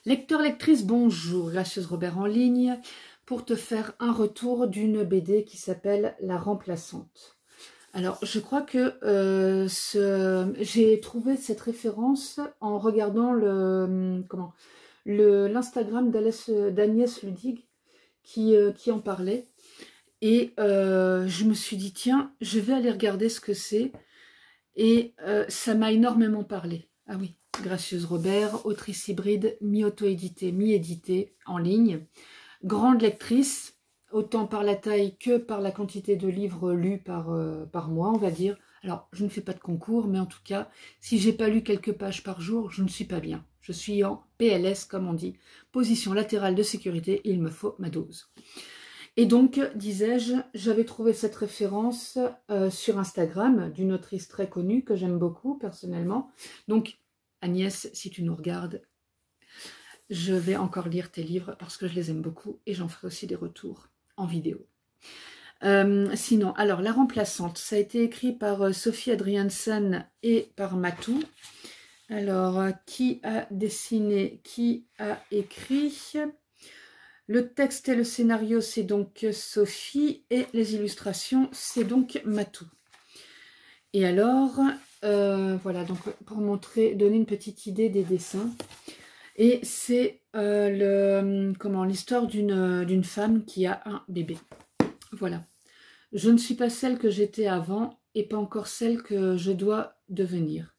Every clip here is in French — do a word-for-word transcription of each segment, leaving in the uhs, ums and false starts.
Lecteur, lectrice, bonjour, Gracieuse Robert en ligne pour te faire un retour d'une B D qui s'appelle La Remplaçante. Alors, je crois que euh, ce... j'ai trouvé cette référence en regardant le comment le l'Instagram d'Agnès Ludig qui, euh, qui en parlait. Et euh, je me suis dit, tiens, je vais aller regarder ce que c'est. Et euh, ça m'a énormément parlé. Ah oui, Gracieuse Robert, autrice hybride, mi-auto-éditée, mi-éditée, en ligne. Grande lectrice, autant par la taille que par la quantité de livres lus par, euh, par mois, on va dire. Alors, je ne fais pas de concours, mais en tout cas, si j'ai pas lu quelques pages par jour, je ne suis pas bien. Je suis en P L S, comme on dit, position latérale de sécurité, il me faut ma dose. Et donc, disais-je, j'avais trouvé cette référence euh, sur Instagram d'une autrice très connue que j'aime beaucoup personnellement. Donc, Agnès, si tu nous regardes, je vais encore lire tes livres parce que je les aime beaucoup et j'en ferai aussi des retours en vidéo. Euh, sinon, alors, La Remplaçante, ça a été écrit par euh, Sophie Adriansen et par Matou. Alors, euh, qui a dessiné, qui a écrit? Le texte et le scénario, c'est donc Sophie, et les illustrations, c'est donc Matou. Et alors, euh, voilà, donc pour montrer, donner une petite idée des dessins. Et c'est euh, le comment l'histoire d'une d'une femme qui a un bébé. Voilà. Je ne suis pas celle que j'étais avant, et pas encore celle que je dois devenir.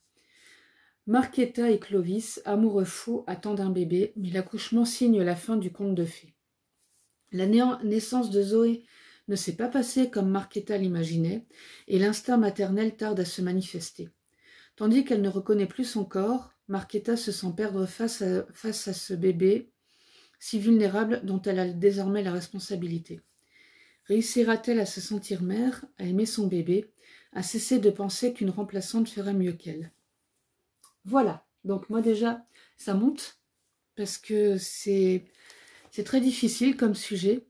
Markéta et Clovis, amoureux fous, attendent un bébé, mais l'accouchement signe la fin du conte de fées. La naissance de Zoé ne s'est pas passée comme Markéta l'imaginait, et l'instinct maternel tarde à se manifester. Tandis qu'elle ne reconnaît plus son corps, Markéta se sent perdre face à, face à ce bébé si vulnérable dont elle a désormais la responsabilité. Réussira-t-elle à se sentir mère, à aimer son bébé, à cesser de penser qu'une remplaçante ferait mieux qu'elle? Voilà, donc moi déjà, ça monte, parce que c'est... C'est très difficile comme sujet.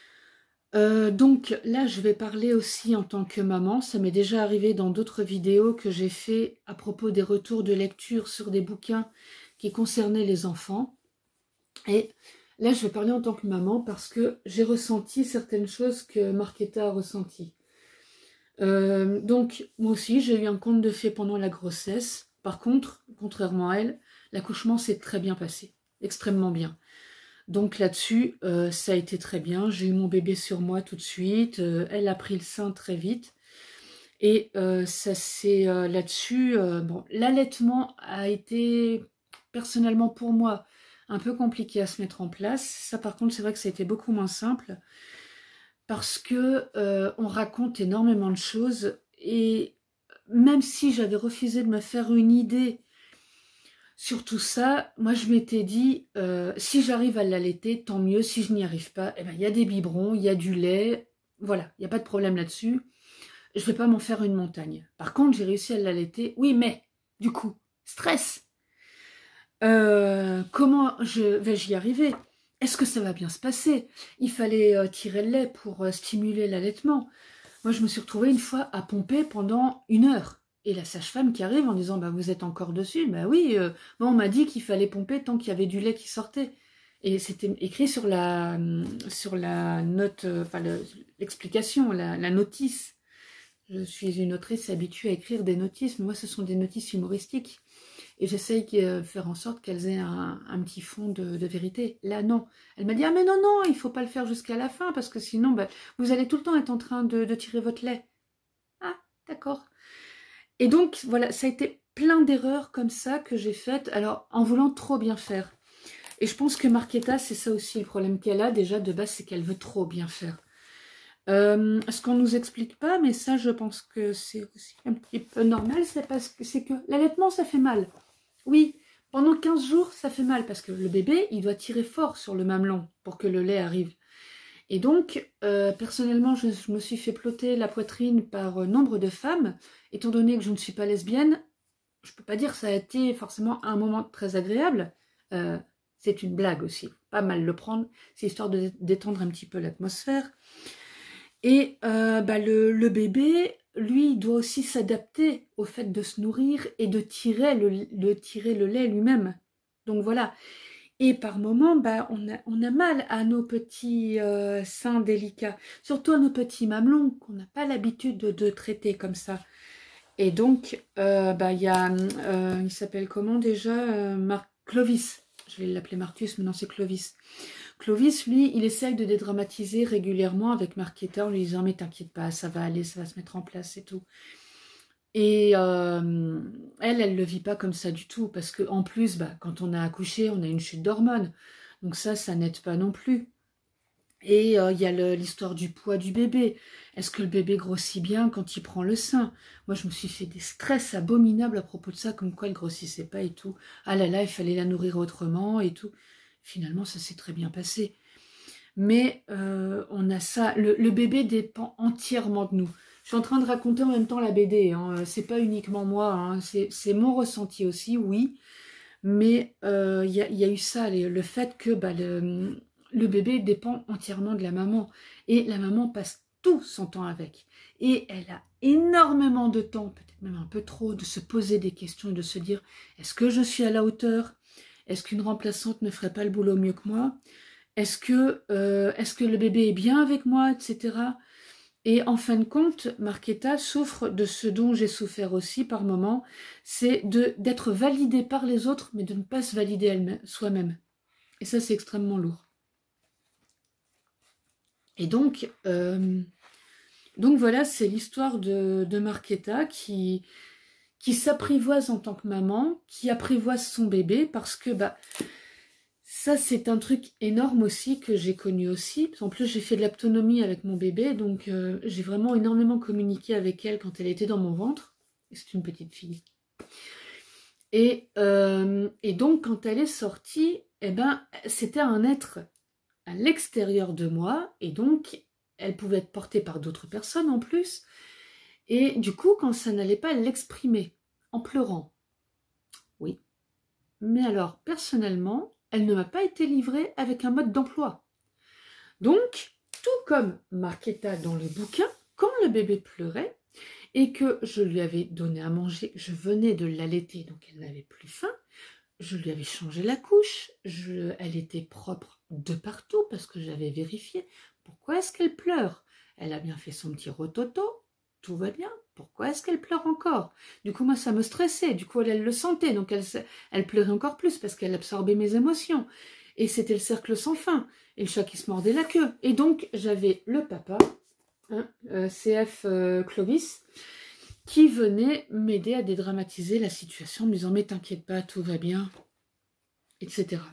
Euh, donc là, je vais parler aussi en tant que maman. Ça m'est déjà arrivé dans d'autres vidéos que j'ai fait à propos des retours de lecture sur des bouquins qui concernaient les enfants. Et là, je vais parler en tant que maman parce que j'ai ressenti certaines choses que Markéta a ressenties. Euh, donc, moi aussi, j'ai eu un conte de fées pendant la grossesse. Par contre, contrairement à elle, l'accouchement s'est très bien passé. Extrêmement bien. Donc là-dessus, euh, ça a été très bien. J'ai eu mon bébé sur moi tout de suite. Euh, elle a pris le sein très vite. Et euh, ça c'est euh, là-dessus. Euh, bon, l'allaitement a été, personnellement pour moi, un peu compliqué à se mettre en place. Ça par contre, c'est vrai que ça a été beaucoup moins simple. Parce que euh, on raconte énormément de choses. Et même si j'avais refusé de me faire une idée sur tout ça, moi je m'étais dit, euh, si j'arrive à l'allaiter, tant mieux. Si je n'y arrive pas, eh ben, y a des biberons, il y a du lait, voilà, il n'y a pas de problème là-dessus. Je ne vais pas m'en faire une montagne. Par contre, j'ai réussi à l'allaiter, oui, mais, du coup, stress. Euh, comment je vais-je y arriver? Est-ce que ça va bien se passer? Il fallait euh, tirer le lait pour euh, stimuler l'allaitement. Moi, je me suis retrouvée une fois à pomper pendant une heure. Et la sage-femme qui arrive en disant bah, « vous êtes encore dessus ?» Bah oui, euh, moi on m'a dit qu'il fallait pomper tant qu'il y avait du lait qui sortait. Et c'était écrit sur la, sur la note, euh, enfin l'explication, la, la notice. Je suis une autrice habituée à écrire des notices, mais moi ce sont des notices humoristiques. Et j'essaye de faire en sorte qu'elles aient un, un petit fond de, de vérité. Là, non. Elle m'a dit « Ah mais non, non, il ne faut pas le faire jusqu'à la fin, parce que sinon, bah, vous allez tout le temps être en train de, de tirer votre lait. » Ah, d'accord. Et donc, voilà, ça a été plein d'erreurs comme ça que j'ai faites, alors en voulant trop bien faire. Et je pense que Markéta, c'est ça aussi le problème qu'elle a, déjà de base, c'est qu'elle veut trop bien faire. Euh, ce qu'on ne nous explique pas, mais ça, je pense que c'est aussi un petit peu normal, c'est parce que c'est que l'allaitement, ça fait mal. Oui, pendant quinze jours, ça fait mal, parce que le bébé, il doit tirer fort sur le mamelon pour que le lait arrive. Et donc, euh, personnellement, je, je me suis fait ploter la poitrine par euh, nombre de femmes. Étant donné que je ne suis pas lesbienne, je ne peux pas dire que ça a été forcément un moment très agréable. Euh, c'est une blague aussi, pas mal le prendre. C'est histoire de détendre un petit peu l'atmosphère. Et euh, bah, le, le bébé, lui, il doit aussi s'adapter au fait de se nourrir et de tirer le, de tirer le lait lui-même. Donc voilà. Et par moments, bah, on, a, on a mal à nos petits euh, seins délicats, surtout à nos petits mamelons qu'on n'a pas l'habitude de, de traiter comme ça. Et donc, euh, bah, y a, euh, il s'appelle comment déjà euh, Mar Clovis. Je vais l'appeler Marcus, mais non, c'est Clovis. Clovis, lui, il essaye de dédramatiser régulièrement avec Marquetta en lui disant « Mais t'inquiète pas, ça va aller, ça va se mettre en place et tout. » Et euh, elle, elle ne le vit pas comme ça du tout, parce qu'en plus, bah, quand on a accouché, on a une chute d'hormones. Donc ça, ça n'aide pas non plus. Et il euh, y a l'histoire du poids du bébé. Est-ce que le bébé grossit bien quand il prend le sein? Moi, je me suis fait des stress abominables à propos de ça, comme quoi elle grossissait pas et tout. Ah là là, il fallait la nourrir autrement et tout. Finalement, ça s'est très bien passé. Mais euh, on a ça. Le, le bébé dépend entièrement de nous. Je suis en train de raconter en même temps la B D. Hein. C'est pas uniquement moi. Hein. C'est mon ressenti aussi, oui. Mais il euh, y, y a eu ça, les, le fait que bah, le, le bébé dépend entièrement de la maman. Et la maman passe tout son temps avec. Et elle a énormément de temps, peut-être même un peu trop, de se poser des questions et de se dire « Est-ce que je suis à la hauteur? Est-ce qu'une remplaçante ne ferait pas le boulot mieux que moi? Est-ce que, euh, est-ce que le bébé est bien avec moi ?» et cetera. Et en fin de compte, Marquetta souffre de ce dont j'ai souffert aussi par moment, c'est d'être validée par les autres, mais de ne pas se valider soi-même. Et ça, c'est extrêmement lourd. Et donc, euh, donc voilà, c'est l'histoire de, de Marquetta qui, qui s'apprivoise en tant que maman, qui apprivoise son bébé, parce que bah, ça, c'est un truc énorme aussi que j'ai connu aussi. En plus, j'ai fait de l'autonomie avec mon bébé, donc euh, j'ai vraiment énormément communiqué avec elle quand elle était dans mon ventre. C'est une petite fille. Et, euh, et donc, quand elle est sortie, eh ben, c'était un être à l'extérieur de moi, et donc, elle pouvait être portée par d'autres personnes en plus. Et du coup, quand ça n'allait pas, elle l'exprimait en pleurant. Oui. Mais alors, personnellement, elle ne m'a pas été livrée avec un mode d'emploi. Donc, tout comme Marquetta dans le bouquin, quand le bébé pleurait et que je lui avais donné à manger, je venais de l'allaiter, donc elle n'avait plus faim, je lui avais changé la couche, je, elle était propre de partout parce que j'avais vérifié. Pourquoi est-ce qu'elle pleure? Elle a bien fait son petit rototo, tout va bien. Pourquoi est-ce qu'elle pleure encore? Du coup, moi, ça me stressait. Du coup, elle, elle le sentait. Donc, elle, elle pleurait encore plus parce qu'elle absorbait mes émotions. Et c'était le cercle sans fin. Et le chat qui se mordait la queue. Et donc, j'avais le papa, hein, euh, C F euh, Clovis, qui venait m'aider à dédramatiser la situation en me disant « Mais t'inquiète pas, tout va bien. » et cetera.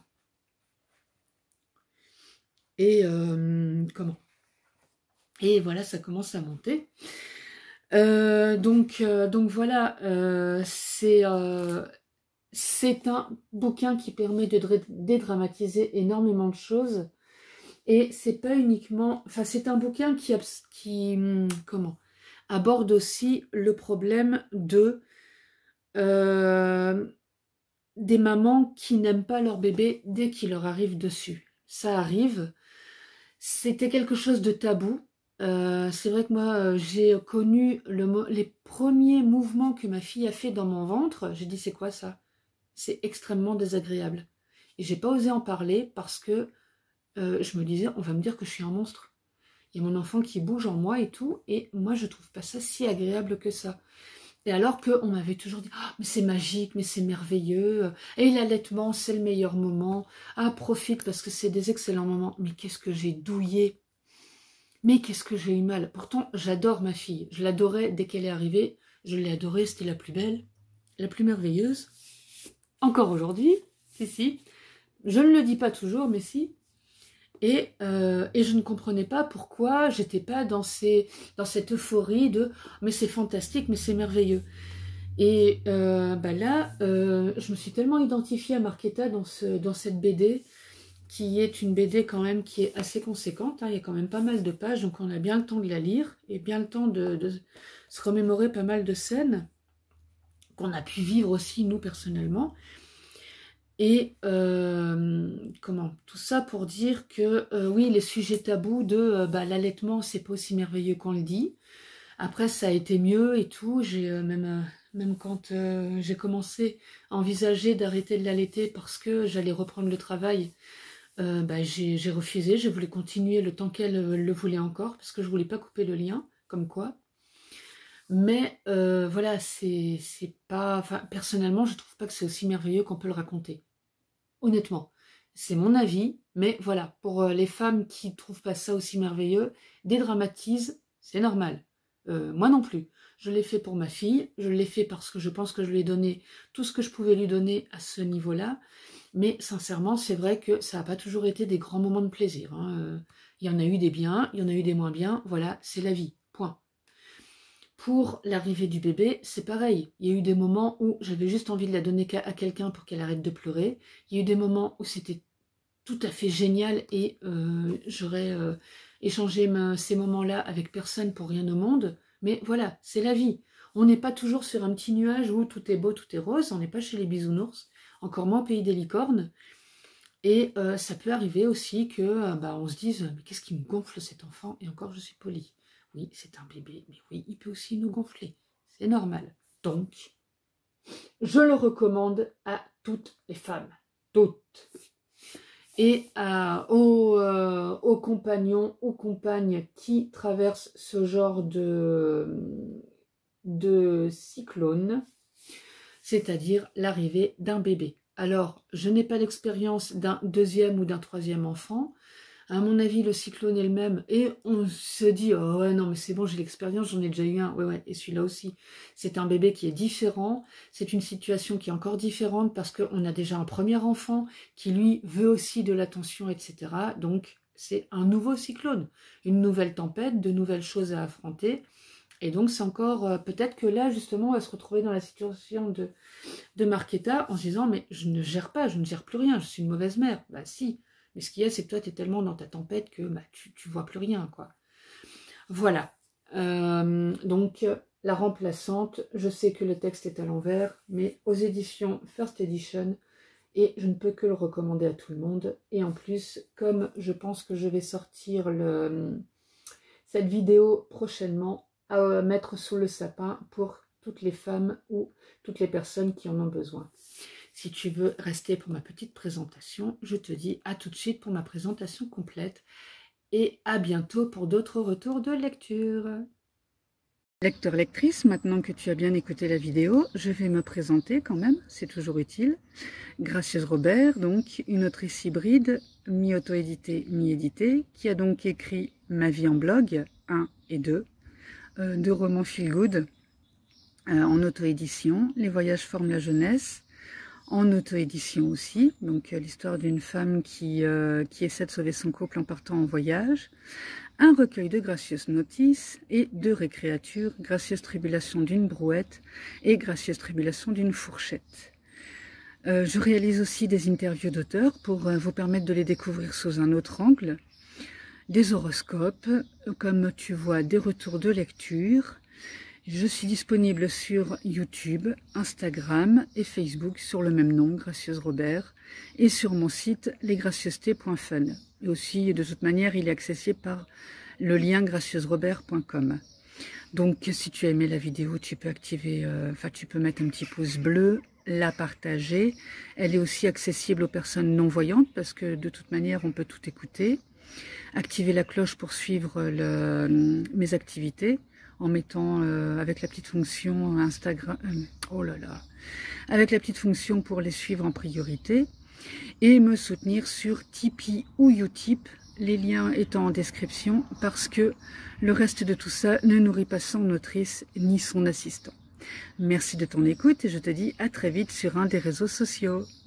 Et euh, comment? Et voilà, ça commence à monter. Euh, donc, euh, donc voilà, euh, c'est euh, c'est un bouquin qui permet de dédramatiser énormément de choses. Et c'est pas uniquement... Enfin, c'est un bouquin qui, qui comment, aborde aussi le problème de euh, des mamans qui n'aiment pas leur bébé dès qu'il leur arrive dessus. Ça arrive. C'était quelque chose de tabou. Euh, c'est vrai que moi, euh, j'ai connu le, les premiers mouvements que ma fille a fait dans mon ventre. J'ai dit, c'est quoi ça? C'est extrêmement désagréable. Et j'ai pas osé en parler parce que euh, je me disais, on va me dire que je suis un monstre. Il y a mon enfant qui bouge en moi et tout, et moi, je trouve pas ça si agréable que ça. Et alors qu'on m'avait toujours dit, oh, mais c'est magique, mais c'est merveilleux, et l'allaitement, c'est le meilleur moment, ah, profite parce que c'est des excellents moments. Mais qu'est-ce que j'ai douillé, mais qu'est-ce que j'ai eu mal. Pourtant, j'adore ma fille, je l'adorais dès qu'elle est arrivée, je l'ai adorée, c'était la plus belle, la plus merveilleuse. Encore aujourd'hui, si, si, je ne le dis pas toujours, mais si. Et, euh, et je ne comprenais pas pourquoi j'étais pas dans, ces, dans cette euphorie de « mais c'est fantastique, mais c'est merveilleux ». Et euh, bah là, euh, je me suis tellement identifiée à Marquetta dans, ce, dans cette B D, qui est une B D quand même qui est assez conséquente, hein, il y a quand même pas mal de pages, donc on a bien le temps de la lire, et bien le temps de, de se remémorer pas mal de scènes qu'on a pu vivre aussi, nous, personnellement. Et euh, comment, tout ça pour dire que euh, oui, les sujets tabous de euh, bah, l'allaitement, c'est pas aussi merveilleux qu'on le dit. Après, ça a été mieux et tout. J'ai euh, même, euh, même quand euh, j'ai commencé à envisager d'arrêter de l'allaiter parce que j'allais reprendre le travail, euh, bah, j'ai refusé, j'ai voulu continuer le temps qu'elle euh, le voulait encore, parce que je voulais pas couper le lien, comme quoi. Mais euh, voilà, c'est pas... Enfin, personnellement, je trouve pas que c'est aussi merveilleux qu'on peut le raconter. Honnêtement, c'est mon avis, mais voilà, pour euh, les femmes qui trouvent pas ça aussi merveilleux, dédramatise, c'est normal. Euh, moi non plus. Je l'ai fait pour ma fille, je l'ai fait parce que je pense que je lui ai donné tout ce que je pouvais lui donner à ce niveau-là, mais sincèrement, c'est vrai que ça n'a pas toujours été des grands moments de plaisir. Hein. Euh, il y en a eu des biens, il y en a eu des moins bien, voilà, c'est la vie, point. Pour l'arrivée du bébé, c'est pareil. Il y a eu des moments où j'avais juste envie de la donner à quelqu'un pour qu'elle arrête de pleurer. Il y a eu des moments où c'était tout à fait génial et euh, j'aurais euh, échangé ma, ces moments-là avec personne pour rien au monde. Mais voilà, c'est la vie. On n'est pas toujours sur un petit nuage où tout est beau, tout est rose. On n'est pas chez les bisounours, encore moins au pays des licornes. Et euh, ça peut arriver aussi que euh, bah, on se dise « mais qu'est-ce qui me gonfle cet enfant ?» Et encore, je suis polie. Oui, c'est un bébé, mais oui, il peut aussi nous gonfler. C'est normal. Donc, je le recommande à toutes les femmes. Toutes. Et à, aux, euh, aux compagnons, aux compagnes qui traversent ce genre de, de cyclone, c'est-à-dire l'arrivée d'un bébé. Alors, je n'ai pas l'expérience d'un deuxième ou d'un troisième enfant. À mon avis, le cyclone est le même. Et on se dit, oh ouais, non, mais c'est bon, j'ai l'expérience, j'en ai déjà eu un. Ouais, ouais, et celui-là aussi. C'est un bébé qui est différent. C'est une situation qui est encore différente parce qu'on a déjà un premier enfant qui, lui, veut aussi de l'attention, et cetera. Donc, c'est un nouveau cyclone. Une nouvelle tempête, de nouvelles choses à affronter. Et donc, c'est encore... Euh, peut-être que là, justement, on va se retrouver dans la situation de, de Markéta en se disant, mais je ne gère pas, je ne gère plus rien, je suis une mauvaise mère. Bah si. Mais ce qu'il y a, c'est que toi, tu es tellement dans ta tempête que bah, tu ne vois plus rien, quoi. Voilà. Euh, donc, la remplaçante, je sais que le texte est à l'envers, mais aux éditions First Edition, et je ne peux que le recommander à tout le monde. Et en plus, comme je pense que je vais sortir le, cette vidéo prochainement, à mettre sous le sapin pour toutes les femmes ou toutes les personnes qui en ont besoin. Si tu veux rester pour ma petite présentation, je te dis à tout de suite pour ma présentation complète et à bientôt pour d'autres retours de lecture. Lecteur, lectrice, maintenant que tu as bien écouté la vidéo, je vais me présenter quand même, c'est toujours utile. Gracieuse Robert, donc une autrice hybride, mi-auto-éditée, mi-éditée, qui a donc écrit Ma vie en blog, un et deux, euh, deux romans feel good euh, en auto-édition, Les voyages forment la jeunesse, en auto-édition aussi, donc euh, l'histoire d'une femme qui, euh, qui essaie de sauver son couple en partant en voyage, un recueil de gracieuses notices et deux récréatures, Gracieuse tribulation d'une brouette et Gracieuse tribulation d'une fourchette. Euh, je réalise aussi des interviews d'auteurs pour euh, vous permettre de les découvrir sous un autre angle, des horoscopes, comme tu vois, des retours de lecture. Je suis disponible sur YouTube, Instagram et Facebook sur le même nom, Gracieuse Robert, et sur mon site lesgracieusetés point fun. Et aussi, de toute manière, il est accessible par le lien gracieuse robert point com. Donc, si tu as aimé la vidéo, tu peux activer, euh, enfin, tu peux mettre un petit pouce bleu, la partager. Elle est aussi accessible aux personnes non-voyantes parce que de toute manière, on peut tout écouter. Activer la cloche pour suivre le, mes activités en mettant euh, avec la petite fonction Instagram, euh, oh là là, avec la petite fonction pour les suivre en priorité et me soutenir sur Tipeee ou Utip, les liens étant en description parce que le reste de tout ça ne nourrit pas son autrice ni son assistant. Merci de ton écoute et je te dis à très vite sur un des réseaux sociaux.